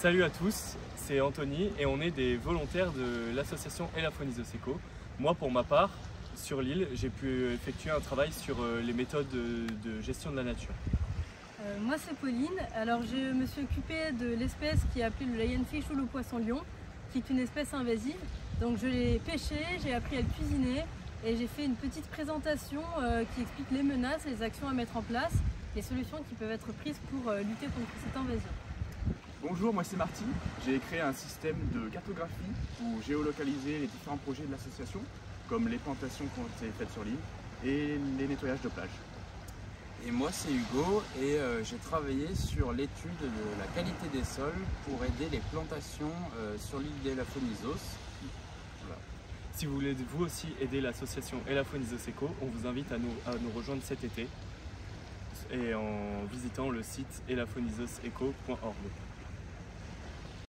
Salut à tous, c'est Anthony et on est des volontaires de l'association Elaphonisos Eco. Moi pour ma part, sur l'île, j'ai pu effectuer un travail sur les méthodes de gestion de la nature. Moi c'est Pauline, alors je me suis occupée de l'espèce qui est appelée le lionfish ou le poisson-lion, qui est une espèce invasive. Donc je l'ai pêché, j'ai appris à le cuisiner et j'ai fait une petite présentation qui explique les menaces, les actions à mettre en place, les solutions qui peuvent être prises pour lutter contre cette invasion. Bonjour, moi c'est Marty. J'ai créé un système de cartographie pour géolocaliser les différents projets de l'association, comme les plantations qui ont été faites sur l'île et les nettoyages de plage. Et moi c'est Hugo et j'ai travaillé sur l'étude de la qualité des sols pour aider les plantations sur l'île d'Elaphonisos. Voilà. Si vous voulez vous aussi aider l'association Elaphonisos Eco, on vous invite à nous rejoindre cet été et en visitant le site elaphonisoseco.org.